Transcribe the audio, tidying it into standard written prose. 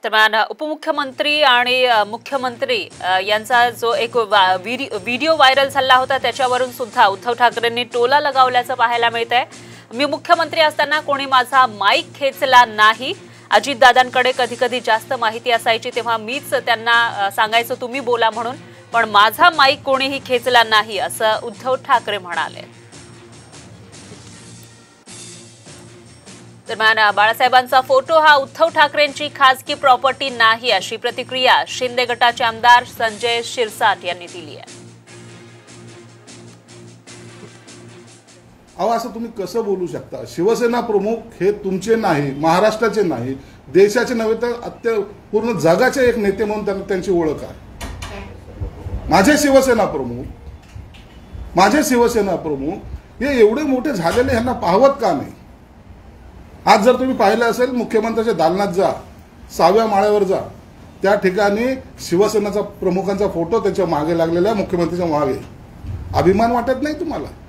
दरम्यान उपमुख्यमंत्री आणि मुख्यमंत्री यांचा जो एक व्हिडिओ व्हायरल झाला होता त्याच्यावरून सुद्धा उद्धव ठाकरेंनी टोला लगावल्याचं पाहायला मिळतंय। मी मुख्यमंत्री असताना कोणी माझा माईक खेचला नाही। अजितदादांकडे कधी कधी जास्त माहिती असायची तेव्हा मीच त्यांना सांगायचं तुम्ही बोला म्हणून, पण माझा माईक कोणीही खेचला नाही असं उद्धव ठाकरे म्हणाले। दरम्यान बाळासाहेबांचा फोटो हा उद्धव ठाकरेंची खासगी प्रॉपर्टी नाही अशी प्रतिक्रिया शिंदे गटाचे आमदार संजय शिरसाट यांनी दिली आहे। अहो असं तुम्ही कसं बोलू शकता? शिवसेना प्रमुख हे तुमचे नाही, महाराष्ट्राचे नाही, देशाचे नव्हे तर पूर्ण जगाचे एक नेते म्हणून त्यांची ओळख आहे। माझे शिवसेना प्रमुख हे एवढे मोठे झालेले ह्यांना पाहवत का नाही? आज जर तुम्ही पाहिलं असेल मुख्यमंत्र्याच्या दालनात जा, 6व्या माळ्यावर जा, त्या ठिकाणी शिवसेनेचा प्रमुखांचा फोटो त्याच्या मागे लागलेला मुख्यमंत्र्याच्या मागे। अभिमान वाटत नाही तुम्हाला?